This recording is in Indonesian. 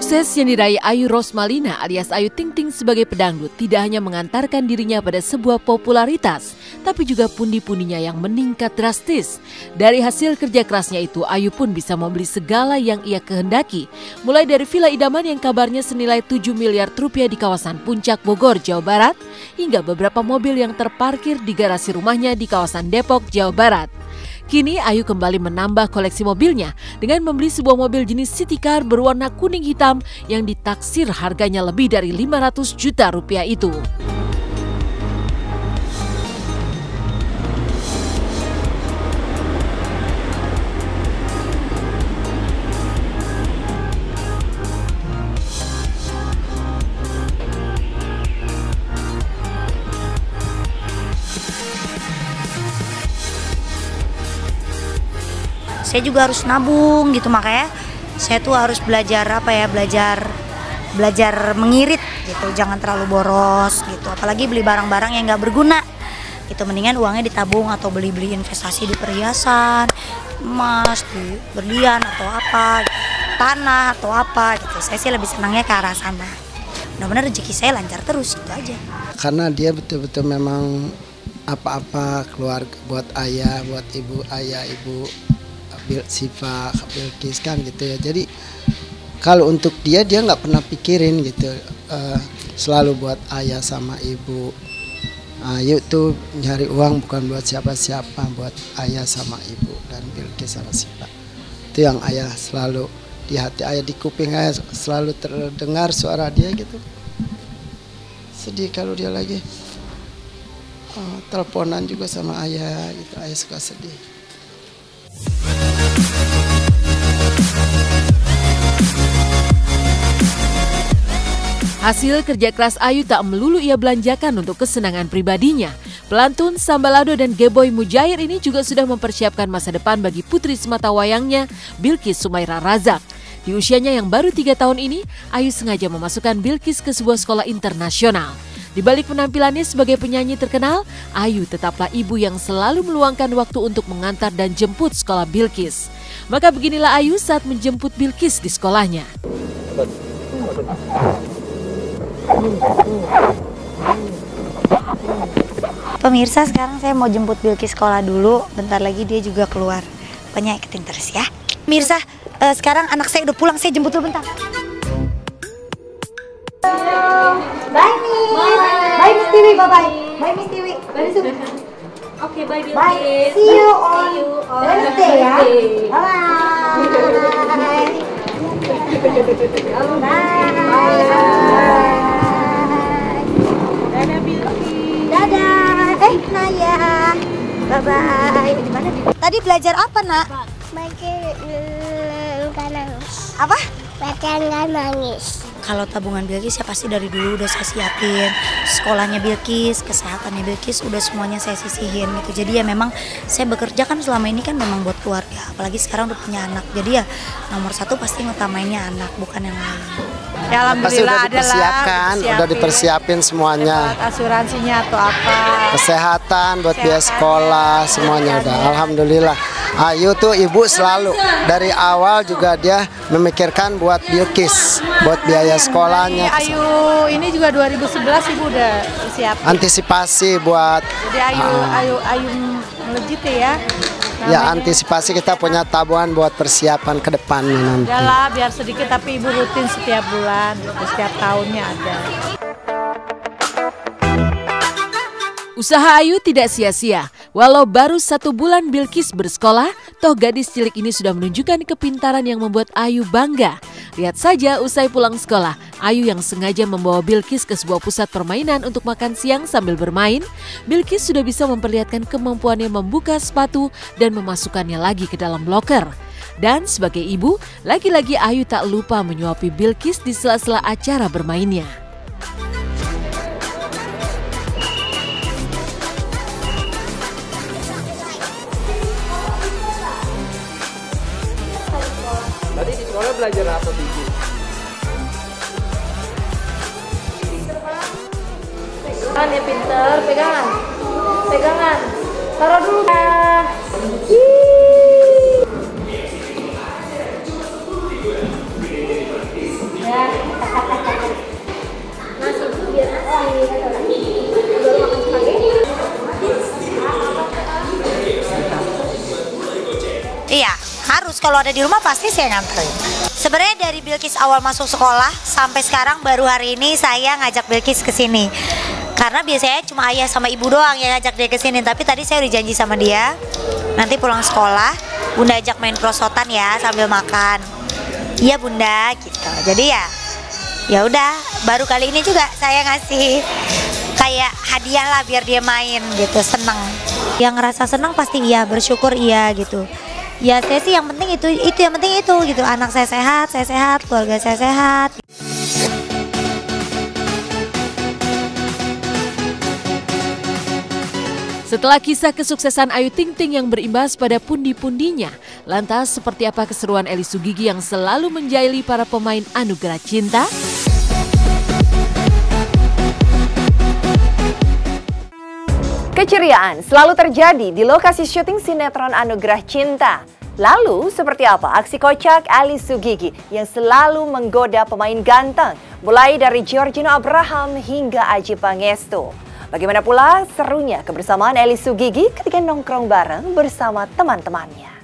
Sukses yang diraih Ayu Rosmalina alias Ayu Ting Ting sebagai pedangdut tidak hanya mengantarkan dirinya pada sebuah popularitas, tapi juga pundi-pundinya yang meningkat drastis. Dari hasil kerja kerasnya itu, Ayu pun bisa membeli segala yang ia kehendaki. Mulai dari villa idaman yang kabarnya senilai 7 miliar rupiah di kawasan Puncak Bogor, Jawa Barat, hingga beberapa mobil yang terparkir di garasi rumahnya di kawasan Depok, Jawa Barat. Kini Ayu kembali menambah koleksi mobilnya dengan membeli sebuah mobil jenis city car berwarna kuning hitam yang ditaksir harganya lebih dari 500 juta rupiah itu. Saya juga harus nabung gitu, makanya saya tuh harus belajar belajar mengirit gitu, jangan terlalu boros gitu, apalagi beli barang-barang yang nggak berguna gitu, mendingan uangnya ditabung atau beli investasi di perhiasan, emas, di berlian atau apa, tanah atau apa gitu. Saya sih lebih senangnya ke arah sana. Mudah-mudahan rezeki saya lancar terus, itu aja. Karena dia betul-betul memang apa-apa keluarga buat ayah, buat ibu, ayah, ibu, Siva, Bilkis kan gitu ya. Jadi kalau untuk dia nggak pernah pikirin gitu, selalu buat ayah sama ibu. Ayu tuh nyari uang bukan buat siapa-siapa, buat ayah sama ibu dan Bilkis sama Siva. Itu yang ayah selalu di hati ayah, di kuping ayah selalu terdengar suara dia gitu. Sedih kalau dia lagi teleponan juga sama ayah gitu, ayah suka sedih. Hasil kerja keras Ayu tak melulu ia belanjakan untuk kesenangan pribadinya. Pelantun, sambalado, dan geboy mujair ini juga sudah mempersiapkan masa depan bagi putri semata wayangnya, Bilkis Sumaira Razak. Di usianya yang baru 3 tahun ini, Ayu sengaja memasukkan Bilkis ke sebuah sekolah internasional. Di balik penampilannya sebagai penyanyi terkenal, Ayu tetaplah ibu yang selalu meluangkan waktu untuk mengantar dan jemput sekolah Bilkis. Maka beginilah Ayu saat menjemput Bilkis di sekolahnya. Pemirsa, sekarang saya mau jemput Bilkis sekolah dulu. Bentar lagi dia juga keluar. Pokoknya ikutin terus ya. Pemirsa, sekarang anak saya udah pulang. Saya jemput dulu bentar. Bye Miss. Bye Miss Tiwi. Bye-bye. Bye Miss Tiwi. Oke, bye Bilkis. Bye. See you on Wednesday ya. Bye. Dadah Bilkis. Dadah. Naya. Bye-bye. Gimana? Tadi belajar apa, Nak? Baca nggak nangis. Apa? Baca nggak nangis. Kalau tabungan Bilkis ya pasti dari dulu udah saya siapin. Sekolahnya Bilkis, kesehatannya Bilkis udah semuanya saya sisihin gitu. Jadi ya memang saya bekerja kan selama ini kan memang buat keluarga. Apalagi sekarang udah punya anak. Jadi ya nomor 1 pasti ngutamainnya anak, bukan yang lain. Ya alhamdulillah udah dipersiapin semuanya. Buat asuransinya atau apa. Kesehatan, buat biaya sekolah, semuanya udah. Alhamdulillah. Ayu tuh ibu selalu dari awal juga dia memikirkan buat Bilkis, buat biaya sekolahnya. Ayu ini juga 2011 ibu udah siapin. Antisipasi buat. Jadi Ayu melejit ya. Ya antisipasi kita punya tabungan buat persiapan ke depannya nanti. Udahlah biar sedikit tapi ibu rutin setiap bulan, setiap tahunnya ada. Usaha Ayu tidak sia-sia. Walau baru 1 bulan Bilkis bersekolah, toh gadis cilik ini sudah menunjukkan kepintaran yang membuat Ayu bangga. Lihat saja usai pulang sekolah, Ayu yang sengaja membawa Bilkis ke sebuah pusat permainan untuk makan siang sambil bermain, Bilkis sudah bisa memperlihatkan kemampuannya membuka sepatu dan memasukkannya lagi ke dalam loker. Dan sebagai ibu, lagi-lagi Ayu tak lupa menyuapi Bilkis di sela-sela acara bermainnya. Tadi di sekolah belajar apa bikin? Pegangan ya pinter, pegangan, taruh dulu. Iya, harus kalau ada di rumah pasti saya nganterin. Sebenarnya dari Bilkis awal masuk sekolah sampai sekarang baru hari ini saya ngajak Bilkis ke sini. Karena biasanya cuma ayah sama ibu doang yang ngajak dia ke sini, tapi tadi saya udah janji sama dia. Nanti pulang sekolah, Bunda ajak main prosotan ya sambil makan. Iya Bunda, gitu. Jadi ya udah, baru kali ini juga saya ngasih kayak hadiah lah biar dia main gitu, seneng. Yang ngerasa seneng pasti iya, bersyukur iya gitu. Ya saya sih yang penting itu yang penting itu gitu. Anak saya sehat, keluarga saya sehat. Setelah kisah kesuksesan Ayu Ting Ting yang berimbas pada pundi-pundinya, lantas seperti apa keseruan Eli Sugigi yang selalu menjaili para pemain Anugerah Cinta? Keceriaan selalu terjadi di lokasi syuting sinetron Anugerah Cinta. Lalu, seperti apa aksi kocak Eli Sugigi yang selalu menggoda pemain ganteng, mulai dari Giorgino Abraham hingga Adjie Pangestu. Bagaimana pula serunya kebersamaan Eli Sugigi ketika nongkrong bareng bersama teman-temannya.